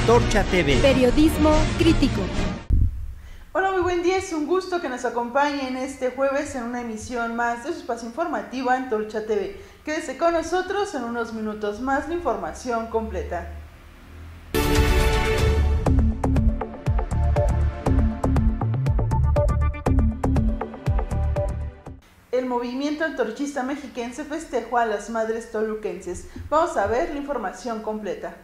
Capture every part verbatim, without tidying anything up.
Antorcha T V. Periodismo crítico. Hola, muy buen día, es un gusto que nos acompañen este jueves en una emisión más de su espacio informativo Antorcha T V. Quédese con nosotros, en unos minutos más la información completa. El movimiento antorchista mexiquense festejó a las madres toluquenses. Vamos a ver la información completa.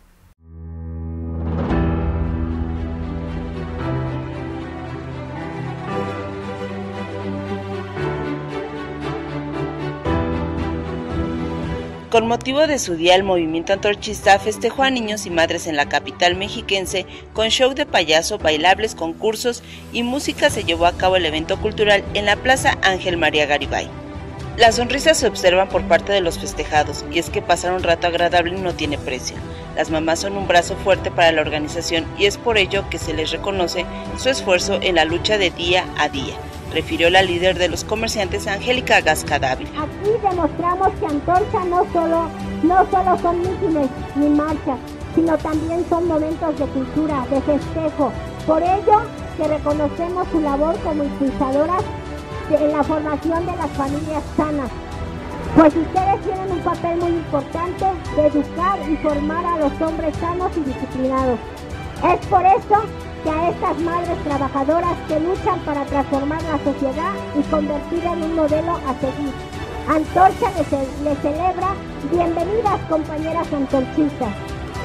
Con motivo de su día, el movimiento antorchista festejó a niños y madres en la capital mexiquense con show de payaso, bailables, concursos y música. Se llevó a cabo el evento cultural en la Plaza Ángel María Garibay. Las sonrisas se observan por parte de los festejados, y es que pasar un rato agradable no tiene precio. Las mamás son un brazo fuerte para la organización y es por ello que se les reconoce su esfuerzo en la lucha de día a día, refirió la líder de los comerciantes, Angélica Gasca Dávila. Aquí demostramos que Antorcha no solo, no solo son mítines ni marchas, sino también son momentos de cultura, de festejo. Por ello que reconocemos su labor como impulsadoras en la formación de las familias sanas, pues ustedes tienen un papel muy importante de educar y formar a los hombres sanos y disciplinados. Es por eso que a estas madres trabajadoras que luchan para transformar la sociedad y convertirla en un modelo a seguir, Antorcha les, les celebra. Bienvenidas, compañeras antorchistas.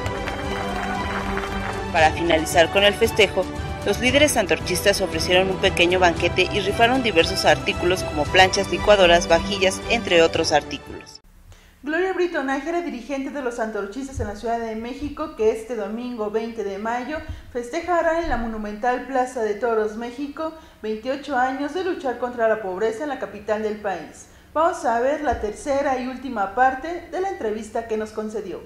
Para finalizar con el festejo, los líderes antorchistas ofrecieron un pequeño banquete y rifaron diversos artículos como planchas, licuadoras, vajillas, entre otros artículos. Gloria Brito Nájera, dirigente de los antorchistas en la Ciudad de México, que este domingo veinte de mayo festejará en la monumental Plaza de Toros, México, veintiocho años de luchar contra la pobreza en la capital del país. Vamos a ver la tercera y última parte de la entrevista que nos concedió.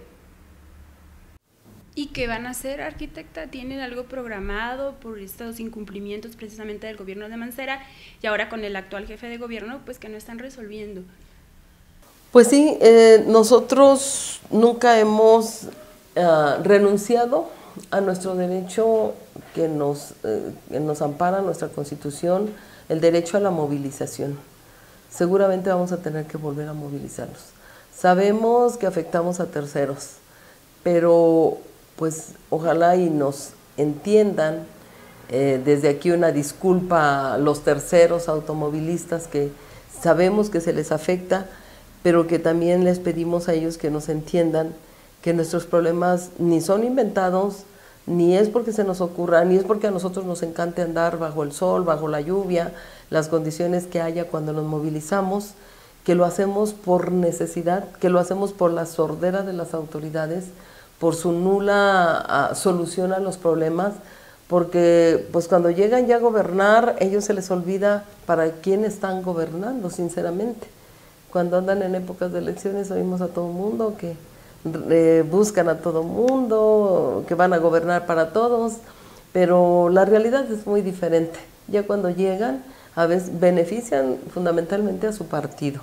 ¿Y qué van a hacer, arquitecta? ¿Tienen algo programado por estos incumplimientos precisamente del gobierno de Mancera y ahora con el actual jefe de gobierno, pues que no están resolviendo? Pues sí, eh, nosotros nunca hemos uh, renunciado a nuestro derecho que nos, eh, que nos ampara nuestra Constitución, el derecho a la movilización. Seguramente vamos a tener que volver a movilizarnos. Sabemos que afectamos a terceros, pero pues ojalá y nos entiendan. Eh, desde aquí una disculpa a los terceros automovilistas que sabemos que se les afecta, pero que también les pedimos a ellos que nos entiendan que nuestros problemas ni son inventados, ni es porque se nos ocurra, ni es porque a nosotros nos encante andar bajo el sol, bajo la lluvia, las condiciones que haya cuando nos movilizamos, que lo hacemos por necesidad, que lo hacemos por la sordera de las autoridades, por su nula uh, solución a los problemas, porque pues cuando llegan ya a gobernar, ellos se les olvida para quién están gobernando, sinceramente. Cuando andan en épocas de elecciones oímos a todo mundo que eh, buscan a todo mundo, que van a gobernar para todos, pero la realidad es muy diferente. Ya cuando llegan, a veces benefician fundamentalmente a su partido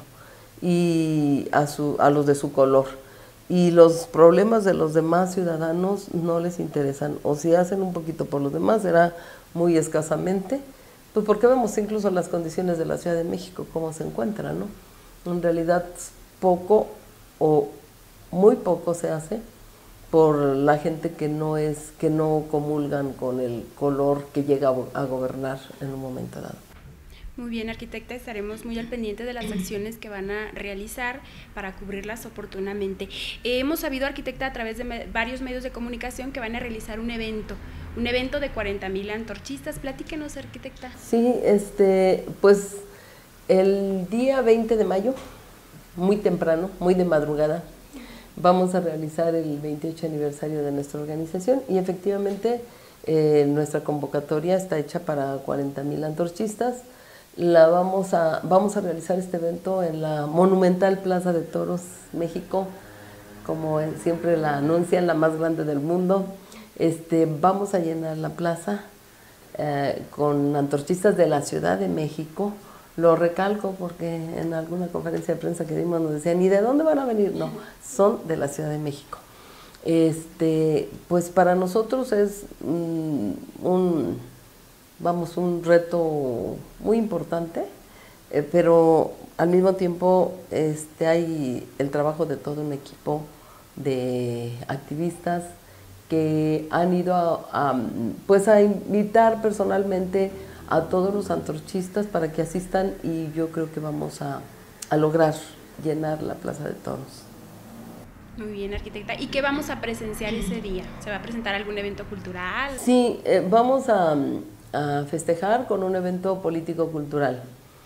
y a, su, a los de su color. Y los problemas de los demás ciudadanos no les interesan, o si hacen un poquito por los demás será muy escasamente, pues porque vemos incluso las condiciones de la Ciudad de México, cómo se encuentran, ¿no? En realidad poco o muy poco se hace por la gente que no es, que no comulgan con el color que llega a gobernar en un momento dado. Muy bien, arquitecta, estaremos muy al pendiente de las acciones que van a realizar para cubrirlas oportunamente. Eh, hemos sabido, arquitecta, a través de me varios medios de comunicación que van a realizar un evento, un evento de cuarenta mil antorchistas. Platíquenos, arquitecta. Sí, este, pues el día veinte de mayo, muy temprano, muy de madrugada, vamos a realizar el veintiocho aniversario de nuestra organización y efectivamente eh, nuestra convocatoria está hecha para cuarenta mil antorchistas. La vamos a, vamos a realizar este evento en la monumental Plaza de Toros, México, como siempre la anuncian, la más grande del mundo. Este, vamos a llenar la plaza eh, con antorchistas de la Ciudad de México. Lo recalco porque en alguna conferencia de prensa que dimos nos decían, ¿y de dónde van a venir? No, son de la Ciudad de México. Este, pues para nosotros es mm, un, vamos, un reto muy importante, eh, pero al mismo tiempo este, hay el trabajo de todo un equipo de activistas que han ido a, a, pues a invitar personalmente a todos los antorchistas para que asistan, y yo creo que vamos a, a lograr llenar la Plaza de Toros. Muy bien, arquitecta. ¿Y qué vamos a presenciar ese día? ¿Se va a presentar algún evento cultural? Sí, eh, vamos a, a festejar con un evento político-cultural.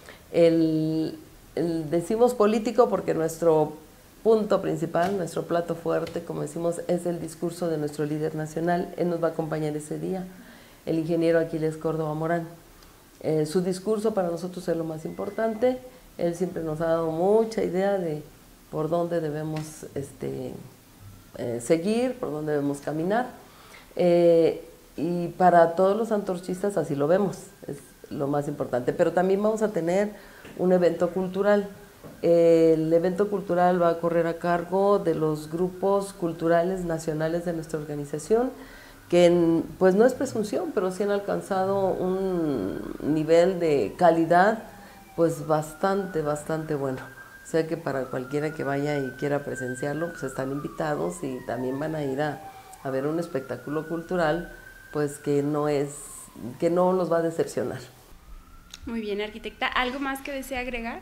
El, el, decimos político porque nuestro punto principal, nuestro plato fuerte, como decimos, es el discurso de nuestro líder nacional. Él nos va a acompañar ese día, el ingeniero Aquiles Córdoba Morán. Eh, su discurso para nosotros es lo más importante. Él siempre nos ha dado mucha idea de por dónde debemos este, eh, seguir, por dónde debemos caminar. Eh, y para todos los antorchistas así lo vemos, es lo más importante. Pero también vamos a tener un evento cultural. El evento cultural va a correr a cargo de los grupos culturales nacionales de nuestra organización, que en, pues no es presunción, pero sí han alcanzado un nivel de calidad pues bastante, bastante bueno. O sea que para cualquiera que vaya y quiera presenciarlo, pues están invitados, y también van a ir a, a ver un espectáculo cultural, pues que no es, que no los va a decepcionar. Muy bien, arquitecta. ¿Algo más que desea agregar?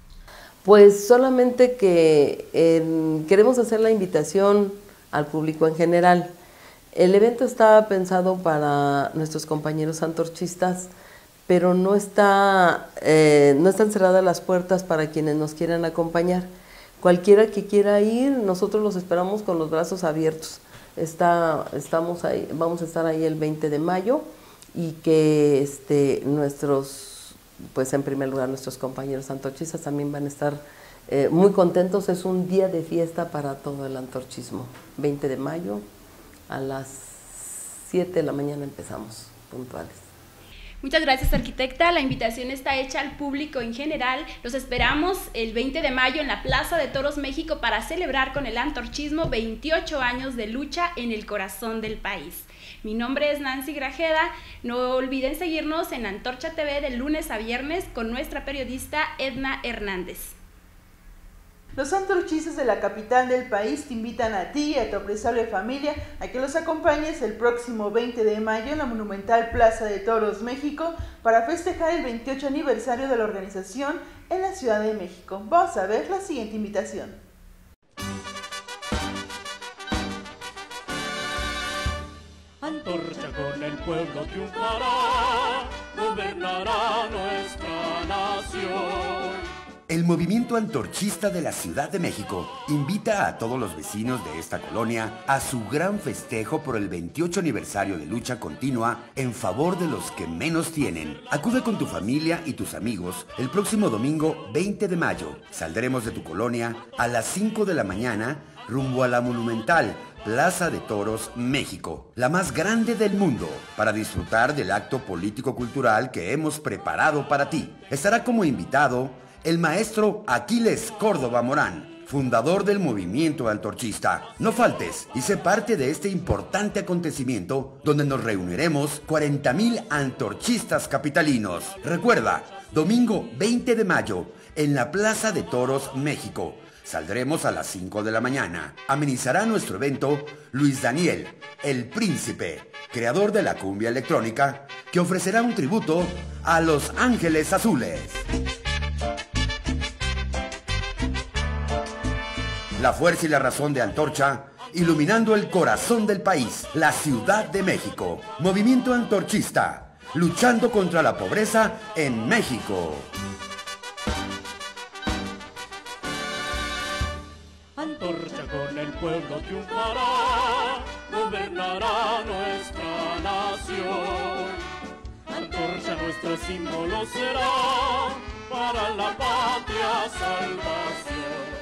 Pues solamente que eh, queremos hacer la invitación al público en general. El evento está pensado para nuestros compañeros antorchistas, pero no, está, eh, no están cerradas las puertas para quienes nos quieran acompañar. Cualquiera que quiera ir, nosotros los esperamos con los brazos abiertos. Está, estamos ahí, vamos a estar ahí el veinte de mayo, y que este, nuestros, pues en primer lugar nuestros compañeros antorchistas también van a estar eh, muy contentos. Es un día de fiesta para todo el antorchismo. veinte de mayo a las siete de la mañana empezamos, puntuales. Muchas gracias, arquitecta. La invitación está hecha al público en general. Los esperamos el veinte de mayo en la Plaza de Toros México para celebrar con el antorchismo veintiocho años de lucha en el corazón del país. Mi nombre es Nancy Grajeda. No olviden seguirnos en Antorcha T V de lunes a viernes con nuestra periodista Edna Hernández. Los antorchistas de la capital del país te invitan a ti y a tu apreciable familia a que los acompañes el próximo veinte de mayo en la monumental Plaza de Toros México para festejar el veintiocho aniversario de la organización en la Ciudad de México. Vamos a ver la siguiente invitación. Antorcha con el pueblo triunfará, gobernará nuestra nación. El movimiento antorchista de la Ciudad de México invita a todos los vecinos de esta colonia a su gran festejo por el veintiocho aniversario de lucha continua en favor de los que menos tienen. Acude con tu familia y tus amigos el próximo domingo veinte de mayo. Saldremos de tu colonia a las cinco de la mañana rumbo a la monumental Plaza de Toros México, la más grande del mundo, para disfrutar del acto político-cultural que hemos preparado para ti. Estará como invitado el maestro Aquiles Córdoba Morán, fundador del movimiento antorchista. No faltes y sé parte de este importante acontecimiento donde nos reuniremos cuarenta mil antorchistas capitalinos. Recuerda, domingo veinte de mayo en la Plaza de Toros México. Saldremos a las cinco de la mañana. Amenizará nuestro evento Luis Daniel, el Príncipe, creador de la cumbia electrónica, que ofrecerá un tributo a Los Ángeles Azules. La fuerza y la razón de Antorcha, iluminando el corazón del país, la Ciudad de México. Movimiento antorchista, luchando contra la pobreza en México. Antorcha con el pueblo triunfará, gobernará nuestra nación. Antorcha nuestro símbolo será, para la patria salvación.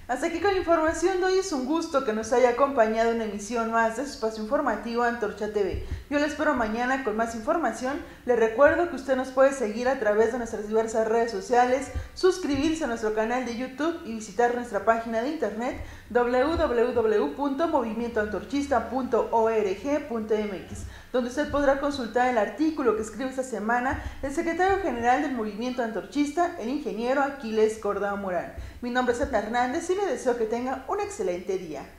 Hasta aquí con la información de hoy. Es un gusto que nos haya acompañado en una emisión más de su espacio informativo Antorcha T V. Yo le espero mañana con más información. Le recuerdo que usted nos puede seguir a través de nuestras diversas redes sociales, suscribirse a nuestro canal de YouTube y visitar nuestra página de internet doble u doble u doble u punto movimiento antorchista punto org punto m x, donde usted podrá consultar el artículo que escribe esta semana el secretario general del Movimiento Antorchista, el ingeniero Aquiles Córdoba Morán. Mi nombre es Edna Hernández y le deseo que tenga un excelente día.